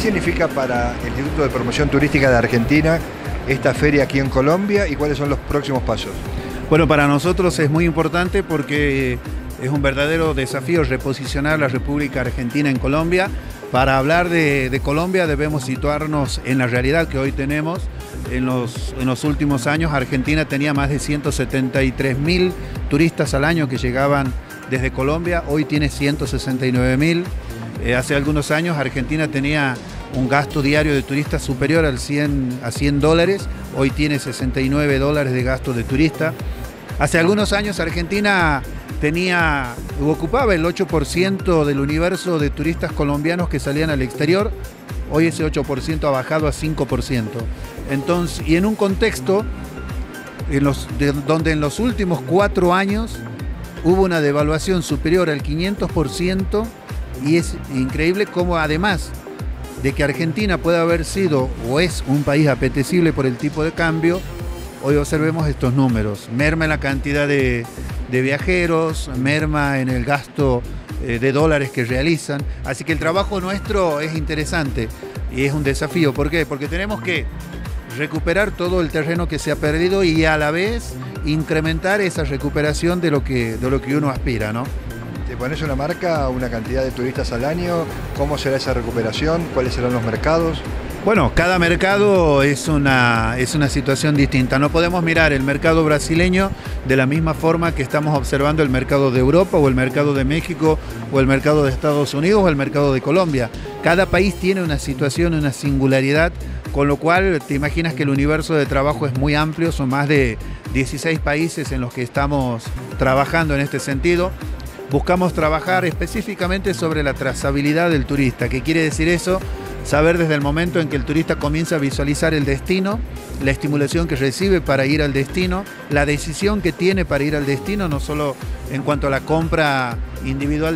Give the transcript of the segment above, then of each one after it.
significa para el Instituto de Promoción Turística de Argentina esta feria aquí en Colombia y cuáles son los próximos pasos? Bueno, para nosotros es muy importante porque es un verdadero desafío reposicionar la República Argentina en Colombia. Para hablar de Colombia debemos situarnos en la realidad que hoy tenemos. En los últimos años Argentina tenía más de 173.000 turistas al año que llegaban desde Colombia, hoy tiene 169.000. Hace algunos años Argentina tenía un gasto diario de turistas superior a $100, hoy tiene $69 de gasto de turista. Hace algunos años Argentina ocupaba el 8% del universo de turistas colombianos que salían al exterior, hoy ese 8% ha bajado a 5%. Entonces, y en un contexto donde en los últimos 4 años hubo una devaluación superior al 500%, y es increíble cómo, además de que Argentina puede haber sido o es un país apetecible por el tipo de cambio, hoy observemos estos números. Merma en la cantidad de viajeros, merma en el gasto de dólares que realizan. Así que el trabajo nuestro es interesante y es un desafío. ¿Por qué? Porque tenemos que recuperar todo el terreno que se ha perdido y a la vez incrementar esa recuperación de lo que uno aspira, ¿no? ¿Te pones una marca, una cantidad de turistas al año? ¿Cómo será esa recuperación? ¿Cuáles serán los mercados? Bueno, cada mercado es una situación distinta. No podemos mirar el mercado brasileño de la misma forma que estamos observando el mercado de Europa o el mercado de México o el mercado de Estados Unidos o el mercado de Colombia. Cada país tiene una situación, una singularidad, con lo cual te imaginas que el universo de trabajo es muy amplio, son más de 16 países en los que estamos trabajando en este sentido. Buscamos trabajar específicamente sobre la trazabilidad del turista. ¿Qué quiere decir eso? Saber desde el momento en que el turista comienza a visualizar el destino, la estimulación que recibe para ir al destino, la decisión que tiene para ir al destino, no solo en cuanto a la compra individual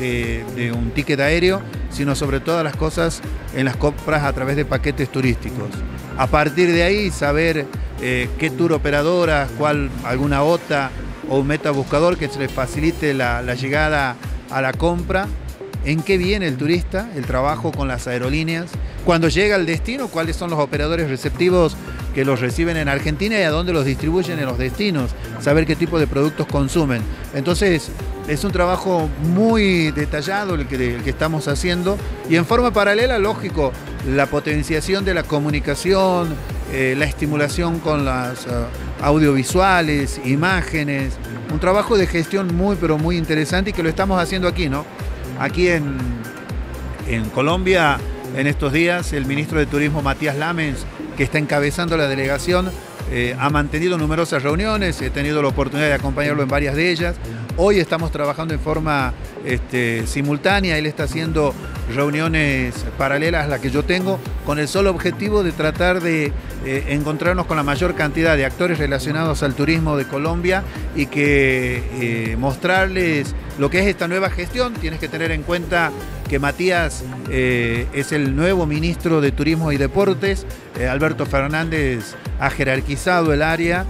de un ticket aéreo, sino sobre todas las cosas en las compras a través de paquetes turísticos. A partir de ahí, saber qué tour operadoras, alguna OTA o un metabuscador que se le facilite la llegada a la compra. ¿En qué viene el turista? El trabajo con las aerolíneas. Cuando llega al destino, ¿cuáles son los operadores receptivos que los reciben en Argentina y a dónde los distribuyen en los destinos? Saber qué tipo de productos consumen. Entonces, es un trabajo muy detallado el que estamos haciendo y en forma paralela, lógico, la potenciación de la comunicación, la estimulación con las audiovisuales, imágenes. Un trabajo de gestión muy, pero muy interesante y que lo estamos haciendo aquí, ¿no? Aquí en Colombia, en estos días, el ministro de Turismo, Matías Lamens, que está encabezando la delegación, ha mantenido numerosas reuniones, he tenido la oportunidad de acompañarlo en varias de ellas. Hoy estamos trabajando en forma simultánea, él está haciendo reuniones paralelas a las que yo tengo, con el solo objetivo de tratar de encontrarnos con la mayor cantidad de actores relacionados al turismo de Colombia y que mostrarles lo que es esta nueva gestión. Tienes que tener en cuenta que Matías es el nuevo ministro de Turismo y Deportes. Alberto Fernández ha jerarquizado el área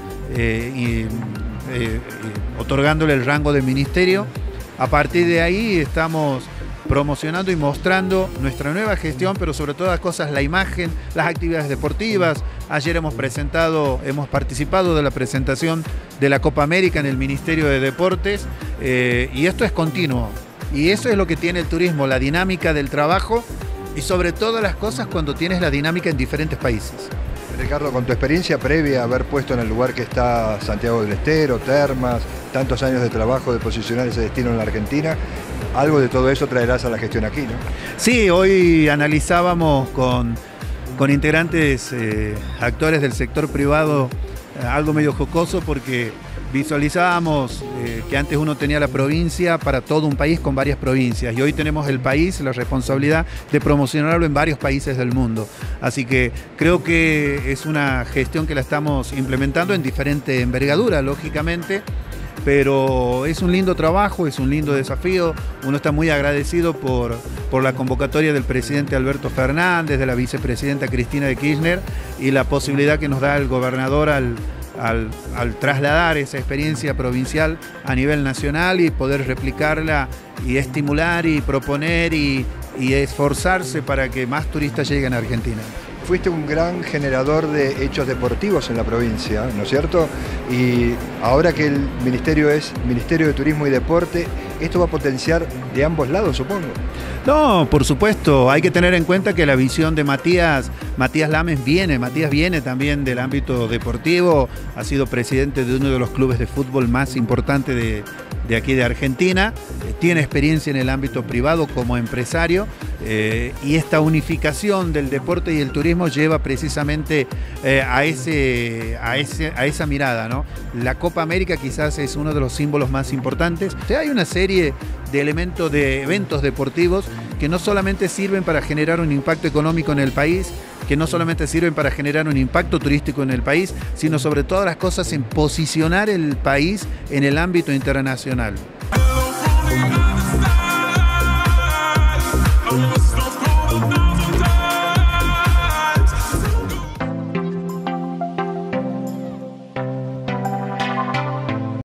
otorgándole el rango de ministerio. A partir de ahí estamos promocionando y mostrando nuestra nueva gestión, pero sobre todas las cosas la imagen, las actividades deportivas. Ayer hemos participado de la presentación de la Copa América en el Ministerio de Deportes y esto es continuo. Y eso es lo que tiene el turismo, la dinámica del trabajo y sobre todas las cosas cuando tienes la dinámica en diferentes países. Ricardo, con tu experiencia previa a haber puesto en el lugar que está Santiago del Estero, Termas, tantos años de trabajo de posicionar ese destino en la Argentina, algo de todo eso traerás a la gestión aquí, ¿no? Sí, hoy analizábamos con integrantes, actores del sector privado, algo medio jocoso porque visualizábamos que antes uno tenía la provincia para todo un país con varias provincias y hoy tenemos el país, la responsabilidad de promocionarlo en varios países del mundo. Así que creo que es una gestión que la estamos implementando en diferente envergadura, lógicamente, pero es un lindo trabajo, es un lindo desafío. Uno está muy agradecido por la convocatoria del presidente Alberto Fernández, de la vicepresidenta Cristina de Kirchner y la posibilidad que nos da el gobernador al trasladar esa experiencia provincial a nivel nacional y poder replicarla y estimular y proponer y y esforzarse para que más turistas lleguen a Argentina. Fuiste un gran generador de hechos deportivos en la provincia, ¿no es cierto? Y ahora que el ministerio es Ministerio de Turismo y Deporte, esto va a potenciar de ambos lados, supongo. No, por supuesto, hay que tener en cuenta que la visión de Matías Lames Matías viene también del ámbito deportivo, ha sido presidente de uno de los clubes de fútbol más importantes de aquí de Argentina, tiene experiencia en el ámbito privado como empresario, y esta unificación del deporte y el turismo lleva precisamente a esa mirada, ¿no? La Copa América quizás es uno de los símbolos más importantes. O sea, hay una serie de elementos, de eventos deportivos que no solamente sirven para generar un impacto económico en el país, que no solamente sirven para generar un impacto turístico en el país, sino sobre todas las cosas en posicionar el país en el ámbito internacional. No